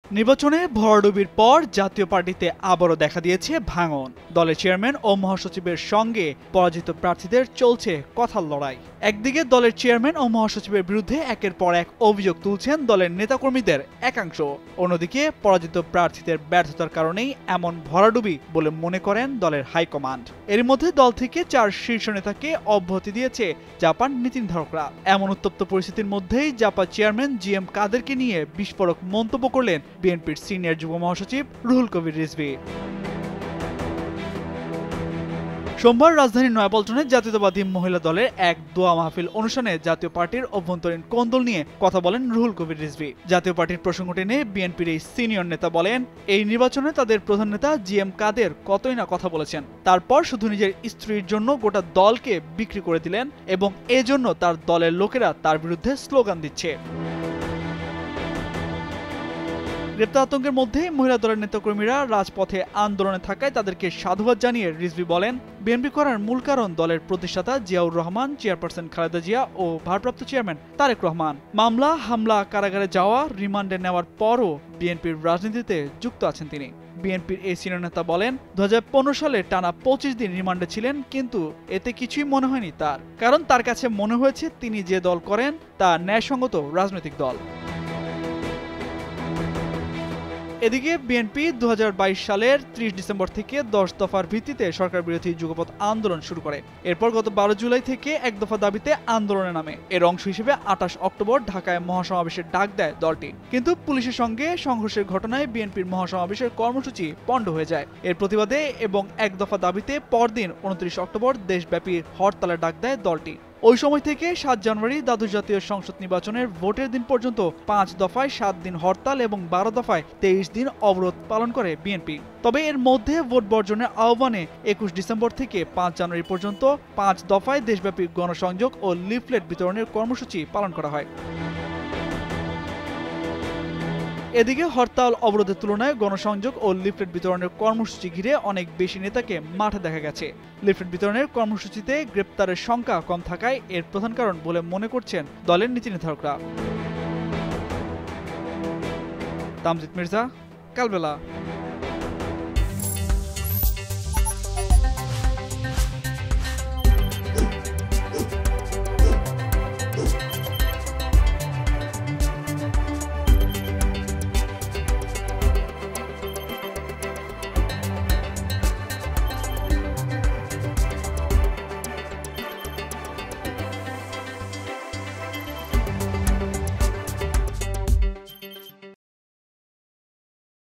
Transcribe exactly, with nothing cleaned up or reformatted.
নির্বাচনে ভরাডুবির পর জাতীয় পার্টিতে আবারও দেখা দিয়েছে ভাঙন। দলের চেয়ারম্যান ও মহাসচিবের সঙ্গে পরাজিত প্রার্থীদের চলছে কথার লড়াই। একদিকে দলের চেয়ারম্যান ও মহাসচিবের বিরুদ্ধে একের পর এক অভিযোগ তুলছেন দলের নেতাকর্মীদের একাংশ, অন্যদিকে পরাজিত প্রার্থীদের ব্যর্থতার কারণেই এমন ভরাডুবি বলে মনে করেন দলের হাইকমান্ড। এর মধ্যে দল থেকে চার শীর্ষ নেতাকে অব্যাহতি দিয়েছে জাপান নীতি নির্ধারকরা। এমন উত্তপ্ত পরিস্থিতির মধ্যেই জাপা চেয়ারম্যান জি এম কাদেরকে নিয়ে বিস্ফোরক মন্তব্য করলেন বিএনপির সিনিয়র যুগ্ম মহাসচিব রুহুল কবির রিজভী। সোমবার রাজধানীর নয়াপল্টনে জাতীয়তাবাদী মহিলা দলের এক দোয়া মাহফিল অনুষ্ঠানে জাতীয় পার্টির অভ্যন্তরীণ কোন্দল নিয়ে কথা বলেন রুহুল কবির রিজভী। জাতীয় পার্টির প্রসঙ্গ টেনে বিএনপির এই সিনিয়র নেতা বলেন, এই নির্বাচনে তাদের প্রধান নেতা জি এম কাদের কতই না কথা বলেছেন, তারপর শুধু নিজের স্ত্রীর জন্য গোটা দলকে বিক্রি করে দিলেন এবং এজন্য তার দলের লোকেরা তার বিরুদ্ধে স্লোগান দিচ্ছে। গ্রেপ্তার আতঙ্কের মধ্যেই মহিলা দলের নেতাকর্মীরা রাজপথে আন্দোলনে থাকায় তাদেরকে সাধুবাদ জানিয়ে রিজভী বলেন, বিএনপি করার মূল কারণ দলের প্রতিষ্ঠাতা জিয়াউর রহমান, চেয়ারপারসন খালেদা জিয়া ও ভারপ্রাপ্ত চেয়ারম্যান তারেক রহমান। মামলা, হামলা, কারাগারে যাওয়া, রিমান্ডে নেওয়ার পরও বিএনপির রাজনীতিতে যুক্ত আছেন তিনি। বিএনপির এই সিনিয়র নেতা বলেন, দু হাজার পনেরো সালে টানা পঁচিশ দিন রিমান্ডে ছিলেন, কিন্তু এতে কিছুই মনে হয়নি তার, কারণ তার কাছে মনে হয়েছে তিনি যে দল করেন তা ন্যায়সঙ্গত রাজনৈতিক দল। এদিকে বিএনপি দু হাজার বাইশ সালের ত্রিশ ডিসেম্বর থেকে দশ দফার ভিত্তিতে সরকার বিরোধী যুগপৎ আন্দোলন শুরু করে। এরপর গত বারো জুলাই থেকে এক দফা দাবিতে আন্দোলনে নামে। এর অংশ হিসেবে আঠাশ অক্টোবর ঢাকায় মহাসমাবেশের ডাক দেয় দলটি, কিন্তু পুলিশের সঙ্গে সংঘর্ষের ঘটনায় বিএনপির মহাসমাবেশের কর্মসূচি পণ্ড হয়ে যায়। এর প্রতিবাদে এবং এক দফা দাবিতে পরদিন উনত্রিশ অক্টোবর দেশব্যাপী হরতালের ডাক দেয় দলটি। ওই সময় থেকে সাত জানুয়ারি দ্বাদশ জাতীয় সংসদ নির্বাচনের ভোটের দিন পর্যন্ত পাঁচ দফায় সাত দিন হরতাল এবং বারো দফায় তেইশ দিন অবরোধ পালন করে বিএনপি। তবে এর মধ্যে ভোট বর্জনের আহ্বানে একুশ ডিসেম্বর থেকে পাঁচ জানুয়ারি পর্যন্ত পাঁচ দফায় দেশব্যাপী গণসংযোগ ও লিফলেট বিতরণের কর্মসূচি পালন করা হয়। এদিকে হরতাল অবরোধের তুলনায় গণসংযোগ ও লিফলেট বিতরণের কর্মসূচি ঘিরে অনেক বেশি নেতাকে মাঠে দেখা গেছে। লিফলেট বিতরণের কর্মসূচিতে গ্রেপ্তারের সংখ্যা কম থাকায় এর প্রধান কারণ বলে মনে করছেন দলের নীতি নির্ধারকরা। তামজিদ মির্জা, কালবেলা।